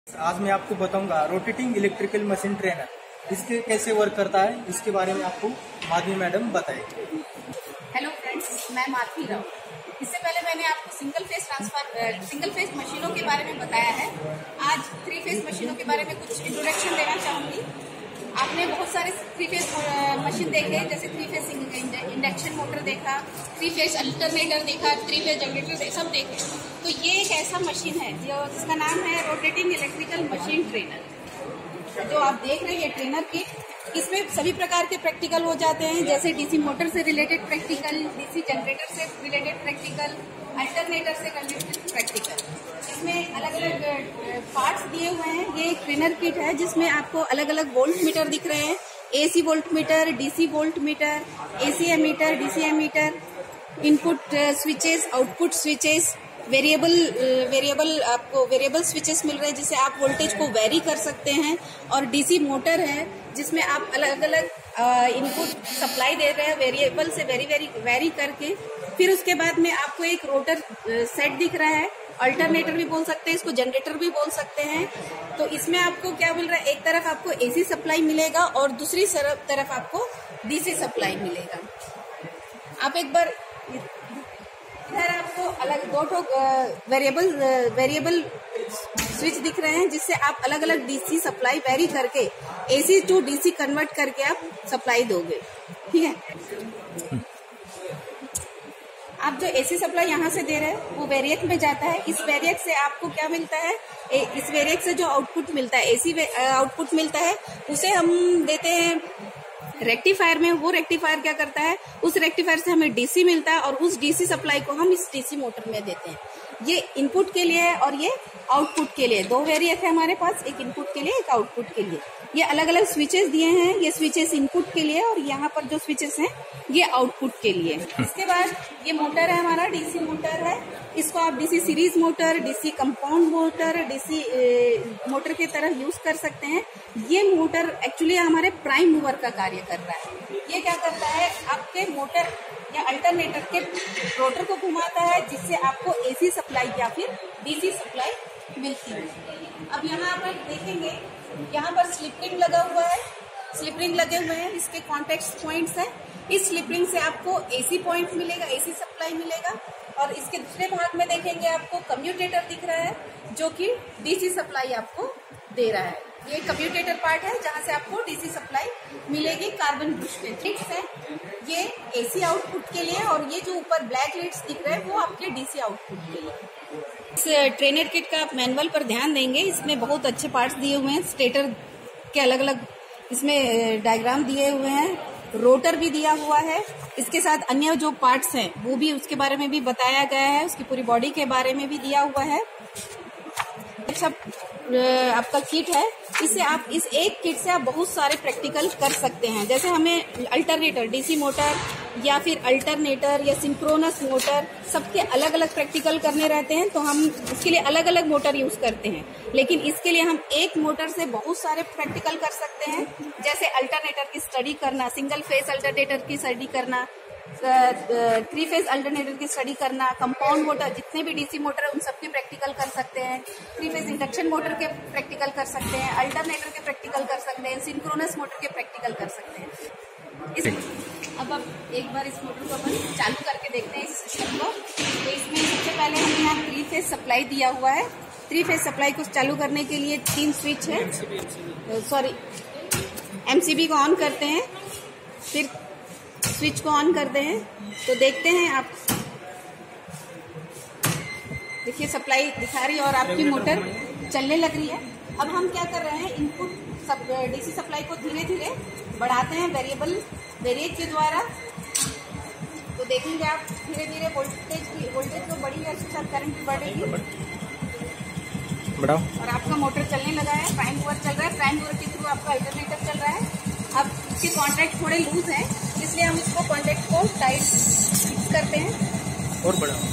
आज मैं आपको बताऊंगा रोटेटिंग इलेक्ट्रिकल मशीन ट्रेनर इसके कैसे वर्क करता है, इसके बारे में आपको माधवी मैडम बताएंगे। हेलो फ्रेंड्स, मैं माधवी राव। इससे पहले मैंने आपको सिंगल फेज मशीनों के बारे में बताया है। आज 3 फेज मशीनों के बारे में कुछ इंट्रोडक्शन देना चाहूंगी। आपने बहुत सारे 3 फेज मशीन देखे, जैसे 3 फेज इंडक्शन मोटर देखा, 3 फेज अल्टरनेटर देखा, 3 फेज जनरेटर सब देखे। तो ये एक ऐसा मशीन है जिसका नाम है रोटेटिंग इलेक्ट्रिकल मशीन ट्रेनर। जो आप देख रहे हैं ट्रेनर किट, इसमें सभी प्रकार के प्रैक्टिकल हो जाते हैं, जैसे डीसी मोटर से रिलेटेड प्रैक्टिकल, डीसी जनरेटर से रिलेटेड प्रैक्टिकल, अल्टरनेटर से रिलेटेड प्रैक्टिकल। इसमें अलग अलग पार्ट्स दिए हुए हैं। ये एक ट्रेनर किट है जिसमें आपको अलग अलग वोल्ट मीटर दिख रहे हैं, AC volt meter, DC volt meter, AC ammeter, DC ammeter, input switches, output switches, आपको वेरिएबल स्विचेस मिल रहे हैं जिससे आप वोल्टेज को वेरी कर सकते हैं, और डीसी मोटर है जिसमें आप अलग अलग इनपुट सप्लाई दे रहे हैं वेरिएबल से वेरी करके। फिर उसके बाद में आपको एक रोटर सेट दिख रहा है, अल्टरनेटर भी बोल सकते हैं इसको, जनरेटर भी बोल सकते हैं। तो इसमें आपको क्या मिल रहा है, एक तरफ आपको एसी सप्लाई मिलेगा और दूसरी तरफ आपको डीसी सप्लाई मिलेगा। आप एक बार इधर आपको अलग 2 वेरिएबल स्विच दिख रहे हैं जिससे आप अलग अलग डीसी सप्लाई वेरी करके एसी टू डीसी कन्वर्ट करके आप सप्लाई दोगे। ठीक है, आप जो एसी सप्लाई यहाँ से दे रहे हैं वो वेरिएक में जाता है। इस वेरिएक से आपको क्या मिलता है, इस वेरिएक से जो आउटपुट मिलता है, एसी आउटपुट मिलता है, उसे हम देते हैं रेक्टिफायर में। वो रेक्टिफायर क्या करता है, उस रेक्टिफायर से हमें डीसी मिलता है और उस डीसी सप्लाई को हम इस डीसी मोटर में देते हैं। ये इनपुट के लिए है और ये आउटपुट के लिए। 2 वेरिएक है हमारे पास, एक इनपुट के लिए एक आउटपुट के लिए। ये अलग अलग स्विचेस दिए हैं, ये स्विचेस इनपुट के लिए और यहाँ पर जो स्विचेस हैं ये आउटपुट के लिए। इसके बाद ये मोटर है हमारा, डीसी मोटर है। इसको आप DC series motor, DC compound motor, DC motor की तरह यूज कर सकते हैं। ये मोटर एक्चुअली हमारे प्राइम मूवर का कार्य कर रहा है। ये क्या करता है, आपके मोटर या अल्टरनेटर के रोटर को घुमाता है जिससे आपको एसी सप्लाई या फिर डीसी सप्लाई मिलती है। अब यहाँ पर देखेंगे, यहाँ पर स्लिप रिंग लगा हुआ है, स्लिप रिंग लगे हुए हैं, इसके कॉन्टेक्ट पॉइंट्स हैं। इस स्लिप रिंग से आपको एसी पॉइंट मिलेगा, एसी सप्लाई मिलेगा। और इसके दूसरे भाग में देखेंगे आपको कम्यूटेटर दिख रहा है जो कि डीसी सप्लाई आपको दे रहा है। ये कम्यूटेटर पार्ट है जहाँ से आपको डीसी सप्लाई मिलेगी। कार्बन ब्रश के लिड्स है, ये एसी आउटपुट के लिए, और ये जो ऊपर ब्लैक लिड्स दिख रहे हैं वो आपके डीसी आउटपुट के लिए। इस ट्रेनर किट का आप मैनुअल पर ध्यान देंगे, इसमें बहुत अच्छे पार्ट्स दिए हुए हैं। स्टेटर के अलग अलग इसमें डायग्राम दिए हुए हैं, रोटर भी दिया हुआ है। इसके साथ अन्य जो पार्ट्स हैं वो भी, उसके बारे में भी बताया गया है, उसकी पूरी बॉडी के बारे में भी दिया हुआ है। सब आपका किट है, इससे आप इस एक किट से आप बहुत सारे प्रैक्टिकल कर सकते हैं। जैसे हमें अल्टरनेटर, डीसी मोटर या फिर अल्टरनेटर या सिंक्रोनस मोटर, सबके अलग अलग प्रैक्टिकल करने रहते हैं, तो हम इसके लिए अलग अलग मोटर यूज करते हैं। लेकिन इसके लिए हम एक मोटर से बहुत सारे प्रैक्टिकल कर सकते हैं, जैसे अल्टरनेटर की स्टडी करना, सिंगल फेज अल्टरनेटर की स्टडी करना, 3 फेज अल्टरनेटर की स्टडी करना, कंपाउंड मोटर, जितने भी डीसी मोटर है उन सबके प्रैक्टिकल कर सकते हैं, 3 फेज इंडक्शन मोटर के प्रैक्टिकल कर सकते हैं, अल्टरनेटर के प्रैक्टिकल कर सकते हैं, सिंक्रोनस मोटर के प्रैक्टिकल कर सकते हैं। अब एक बार इस मोटर को अपन चालू करके देखते हैं इस सिस्टम को। तो इसमें सबसे पहले हमने यहाँ 3 फेज सप्लाई दिया हुआ है। 3 फेज सप्लाई को चालू करने के लिए 3 स्विच है, एमसीबी को ऑन करते हैं, फिर स्विच को ऑन करते हैं, तो देखते हैं आप, देखिए सप्लाई दिखा रही है और आपकी मोटर चलने लग रही है। अब हम क्या कर रहे हैं, इनपुट डीसी सप्लाई को धीरे धीरे बढ़ाते हैं वेरिएक के द्वारा। तो देखेंगे आप धीरे धीरे वोल्टेज तो बढ़ी है, उसके साथ करंट भी बढ़ेगी और आपका मोटर चलने लगा है। प्राइम मूवर चल रहा है, प्राइम मूवर के थ्रू आपका अल्टरनेटर चल रहा है। अब इसके कॉन्टैक्ट थोड़े लूज हैं, इसलिए हम इसको कॉन्टैक्ट को टाइट फिक्स करते हैं। और बढ़ाओ।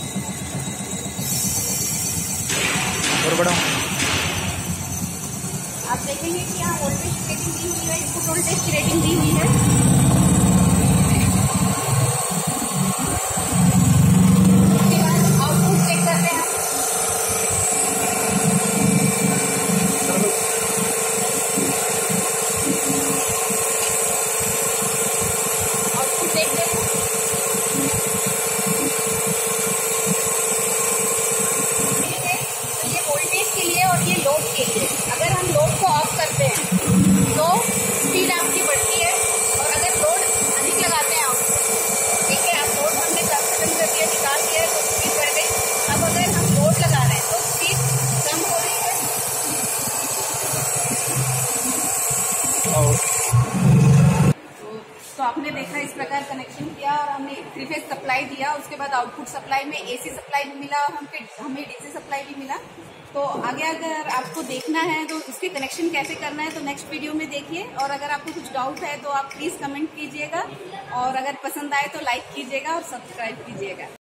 आप देखेंगे कि यहाँ वोल्टेज की रेटिंग दी हुई है, इनपुट वोल्टेज की रेटिंग दी हुई है। उसके बाद आउटपुट चेक करते हैं हम। के लिए। अगर हम लोड को ऑफ करते हैं तो स्पीड आपकी बढ़ती है, और अगर लोड अधिक लगाते हैं आप, ठीक है, आप लोड हमने 10 सेकंड कर दिया, निकाल दिया तो स्पीड बढ़ गई। अब अगर हम लोड लगा रहे हैं तो स्पीड कम हो रही है। तो आपने देखा इस प्रकार कनेक्शन किया और हमने 3 फेज सप्लाई दिया, उसके बाद आउटपुट सप्लाई में AC सप्लाई भी मिला और हमें DC सप्लाई भी मिला। तो आगे अगर आपको देखना है तो इसके कनेक्शन कैसे करना है तो नेक्स्ट वीडियो में देखिए, और अगर आपको कुछ डाउट है तो आप प्लीज़ कमेंट कीजिएगा, और अगर पसंद आए तो लाइक कीजिएगा और सब्सक्राइब कीजिएगा।